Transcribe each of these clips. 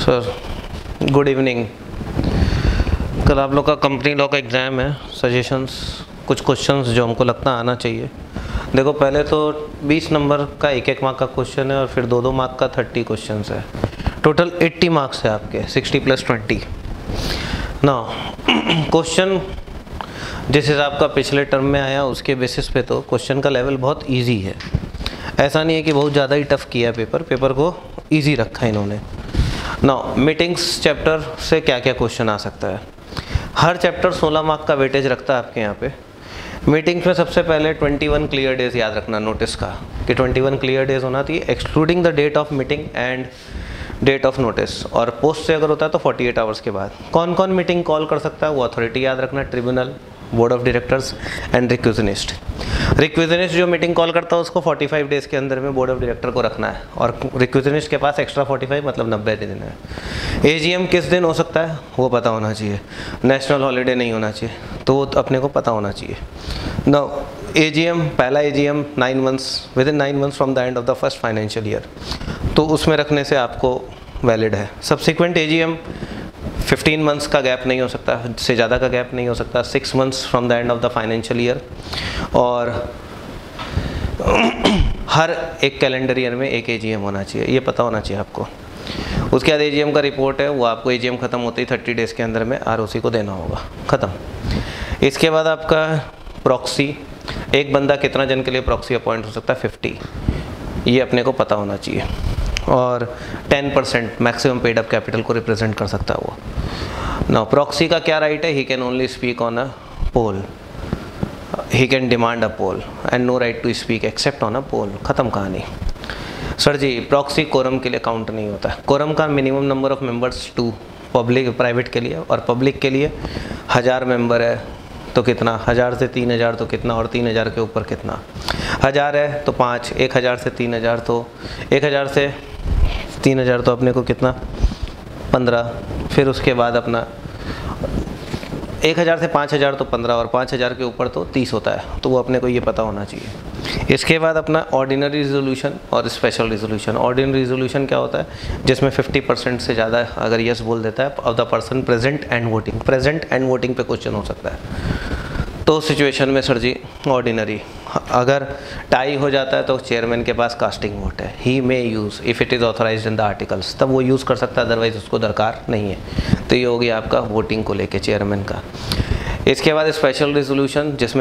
Sir good evening. कल आप लोग का कंपनी लॉ का एग्ज़ाम है। सजेशंस, कुछ क्वेश्चंस जो हमको लगता आना चाहिए। देखो, पहले तो 20 नंबर का एक मार्क का क्वेश्चन है और फिर 2 मार्क का 30 क्वेश्चंस है। टोटल 80 मार्क्स है आपके, 60 + 20 ना। क्वेश्चन जिस हिसाब का पिछले टर्म में आया उसके बेसिस पे तो क्वेश्चन का लेवल बहुत ईजी है। ऐसा नहीं है कि बहुत ज़्यादा ही टफ किया पेपर को ईजी रखा है इन्होंने। नाउ मीटिंग्स चैप्टर से क्या क्या क्वेश्चन आ सकता है। हर चैप्टर 16 मार्क का वेटेज रखता है आपके यहाँ पे। मीटिंग्स में सबसे पहले 21 क्लियर डेज याद रखना नोटिस का, कि 21 क्लियर डेज होना चाहिए excluding the date of meeting and date of notice. और पोस्ट से अगर होता है तो 48 आवर्स के बाद। कौन कौन मीटिंग कॉल कर सकता है वो अथॉरिटी याद रखना, tribunal, board of directors and requisitionist. Requisitionist जो मीटिंग कॉल करता है उसको 45 डेज के अंदर में बोर्ड ऑफ डायरेक्टर को रखना है और रिक्विजिनिस्ट के पास एक्स्ट्रा 45 मतलब 90 दिन है। एजीएम किस दिन हो सकता है वो पता होना चाहिए। नेशनल हॉलीडे नहीं होना चाहिए, तो वो अपने को पता होना चाहिए। नाउ एजीएम, पहला AGM 9 months, within 9 months from the end of the first financial year, तो उसमें रखने से आपको वैलिड है। सब्सिक्वेंट एजीएम 15 मंथ्स का गैप नहीं हो सकता, से ज़्यादा का गैप नहीं हो सकता। 6 months from the end of the financial year, और हर एक कैलेंडर ईयर में एक एजीएम होना चाहिए, ये पता होना चाहिए आपको। उसके बाद एजीएम का रिपोर्ट है, वो आपको एजीएम ख़त्म होते ही 30 डेज़ के अंदर में आरओसी को देना होगा, ख़त्म। इसके बाद आपका प्रॉक्सी, एक बंदा कितना जन के लिए प्रॉक्सी अपॉइंट हो सकता है, 50, ये अपने को पता होना चाहिए। और 10% मैक्सिमम पेड अप कैपिटल को रिप्रेजेंट कर सकता है वो। नाउ प्रॉक्सी का क्या राइट है, he can only speak on a poll, he can demand a poll and no right to speak except on a poll, ख़त्म कहानी। सर जी, प्रॉक्सी कोरम के लिए काउंट नहीं होता है। कोरम का minimum number of members 2 public private के लिए, और पब्लिक के लिए 1000 मेंबर है तो कितना, 1000 से 3000 तो कितना, और 3000 के ऊपर कितना। 1000 है तो 5, 1000 से 3000 तो 1000 से 3000 तो अपने को कितना, 15। फिर उसके बाद अपना 1000 से 5000 तो 15, और 5000 के ऊपर तो 30 होता है, तो वो अपने को ये पता होना चाहिए। इसके बाद अपना ऑर्डिनरी रिजोल्यूशन और स्पेशल रिजोल्यूशन। ऑर्डिनरी रिजोल्यूशन क्या होता है, जिसमें 50% से ज़्यादा अगर यस बोल देता है of the person present and voting. Present and voting पे क्वेश्चन हो सकता है, तो सिचुएशन में सर जी ऑर्डिनरी। अगर टाई हो जाता है तो चेयरमैन के पास कास्टिंग वोट है, he may use if it is authorised in the articles, तब वो यूज़ कर सकता है, अदरवाइज उसको दरकार नहीं है। तो ये हो गया आपका वोटिंग को लेके चेयरमैन का। इसके बाद स्पेशल रिजोल्यूशन, जिसमें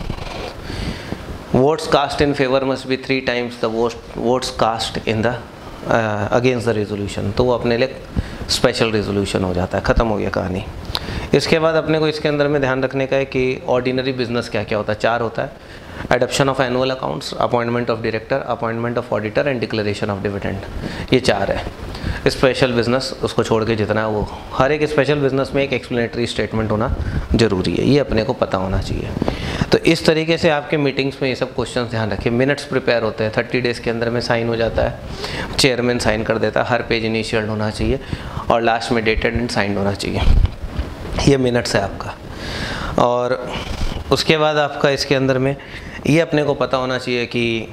votes cast in favour must be 3 times the votes cast in the against the resolution, तो वो अपने लिए स्पेशल रिजोल्यूशन हो जाता है, ख़त्म हो गया कहानी। इसके बाद अपने को इसके अंदर में ध्यान रखने का है कि ऑर्डिनरी बिजनेस क्या क्या होता है। 4 होता है, adoption of annual accounts, appointment of director, appointment of auditor and declaration of dividend, ये 4 है। स्पेशल बिजनेस उसको छोड़ के जितना है वो, हर एक स्पेशल बिजनेस में एक एक्सप्लेनेटरी स्टेटमेंट होना जरूरी है, ये अपने को पता होना चाहिए। तो इस तरीके से आपके मीटिंग्स में ये सब क्वेश्चन ध्यान रखिए। मिनट्स प्रिपेयर होते हैं, 30 डेज़ के अंदर में साइन हो जाता है, चेयरमैन साइन कर देता है, हर पेज इनिशियल होना चाहिए और लास्ट में डेटेड एंड साइंड होना चाहिए। ये मिनट्स है आपका। और उसके बाद आपका इसके अंदर में ये अपने को पता होना चाहिए कि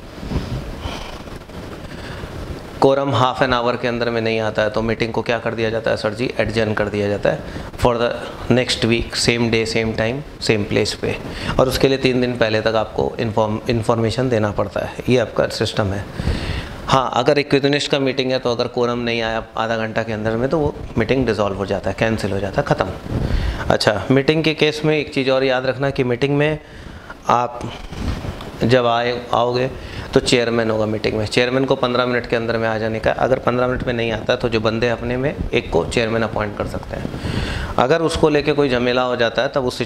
कोरम हाफ एन आवर के अंदर में नहीं आता है तो मीटिंग को क्या कर दिया जाता है सर जी, एडजर्न कर दिया जाता है for the next week, same day same time same place पे, और उसके लिए 3 दिन पहले तक आपको इन्फॉर्मेशन देना पड़ता है। ये आपका सिस्टम है। हाँ, अगर रिक्विजिनिस्ट का मीटिंग है तो अगर कोरम नहीं आया आधा घंटा के अंदर में तो वो मीटिंग डिसॉल्व हो जाता है, कैंसिल हो जाता है, ख़त्म। अच्छा, मीटिंग के केस में एक चीज़ और याद रखना कि मीटिंग में आप जब आओगे तो चेयरमैन होगा मीटिंग में। चेयरमैन को 15 मिनट के अंदर में आ जाने का, अगर 15 मिनट में नहीं आता तो जो बंदे अपने में एक को चेयरमैन अपॉइंट कर सकते हैं। अगर उसको लेके कोई झमेला हो जाता है तब उस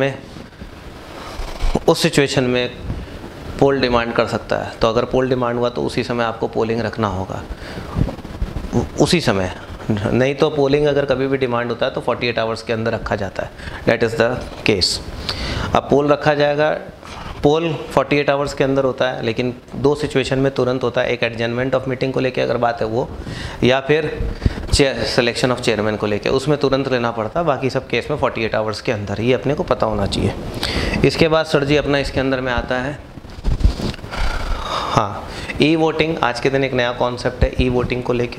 सिचुएशन में पोल डिमांड कर सकता है। तो अगर पोल डिमांड हुआ तो उसी समय आपको पोलिंग रखना होगा, उसी समय। नहीं तो पोलिंग अगर कभी भी डिमांड होता है तो 48 आवर्स के अंदर रखा जाता है, दैट इज़ द केस। अब पोल रखा जाएगा, पोल 48 आवर्स के अंदर होता है, लेकिन 2 सिचुएशन में तुरंत होता है। एक एडजर्नमेंट ऑफ मीटिंग को लेके अगर बात है वो, या फिर सिलेक्शन ऑफ चेयरमैन को लेके, उसमें तुरंत लेना पड़ता है। बाकी सब केस में 48 आवर्स के अंदर, ये अपने को पता होना चाहिए। इसके बाद सर जी अपना इसके अंदर में आता है, हाँ, ई वोटिंग। आज के दिन एक नया कॉन्सेप्ट है ई वोटिंग को लेके।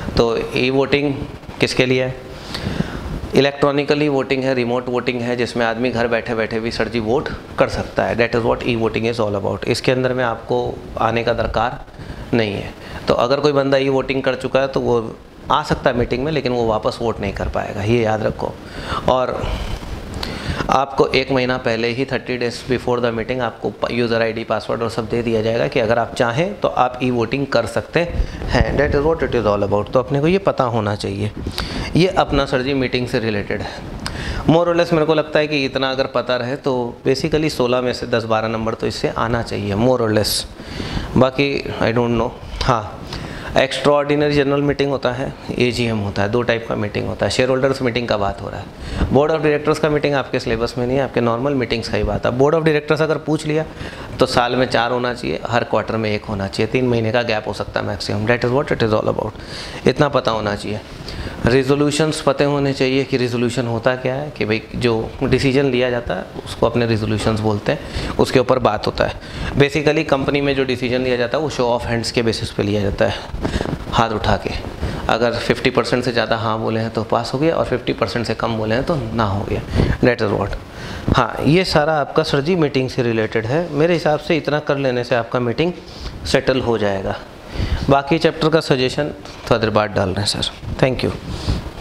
तो ई वोटिंग किसके लिए है? इलेक्ट्रॉनिकली वोटिंग है, रिमोट वोटिंग है, जिसमें आदमी घर बैठे बैठे भी सर जी वोट कर सकता है। That is what e voting is all about. इसके अंदर में आपको आने का दरकार नहीं है। तो अगर कोई बंदा ई वोटिंग कर चुका है तो वो आ सकता है मीटिंग में, लेकिन वो वापस वोट नहीं कर पाएगा, ये याद रखो। और आपको 1 महीना पहले ही 30 डेज बिफोर द मीटिंग आपको यूज़र आईडी, पासवर्ड और सब दे दिया जाएगा कि अगर आप चाहें तो आप ई वोटिंग कर सकते हैं। That is what it is all about. तो अपने को ये पता होना चाहिए। ये अपना सर जी मीटिंग से रिलेटेड है। मोर और लेस मेरे को लगता है कि इतना अगर पता रहे तो बेसिकली 16 में से 10-12 नंबर तो इससे आना चाहिए, मोर और लेस। बाकी आई डोंट नो। हाँ, एक्स्ट्रा ऑर्डिनरी जनरल मीटिंग होता है, एजीएम होता है, 2 टाइप का मीटिंग होता है। शेयर होल्डर्स मीटिंग का बात हो रहा है। बोर्ड ऑफ डायरेक्टर्स का मीटिंग आपके सिलेबस में नहीं है, आपके नॉर्मल मीटिंग्स का ही बात है। बोर्ड ऑफ डायरेक्टर्स अगर पूछ लिया तो साल में 4 होना चाहिए, हर क्वार्टर में 1 होना चाहिए, 3 महीने का गैप हो सकता है maximum. That is what it is all about. इतना पता होना चाहिए। रिजोल्यूशंस पते होने चाहिए कि रिजोल्यूशन होता क्या है, कि भाई जो डिसीजन लिया जाता है उसको अपने रिजोल्यूशंस बोलते हैं, उसके ऊपर बात होता है। बेसिकली कंपनी में जो डिसीजन लिया जाता है वो शो ऑफ हैंड्स के बेसिस पे लिया जाता है, हाथ उठा के। अगर 50% से ज़्यादा हाँ बोले हैं तो पास हो गया, और 50% से कम बोले हैं तो ना हो गया। That is what. हाँ, ये सारा आपका सर जी मीटिंग से रिलेटेड है। मेरे हिसाब से इतना कर लेने से आपका मीटिंग सेटल हो जाएगा। बाकी चैप्टर का सजेशन थोड़ी देर बाद डाल रहे हैं सर। Thank you.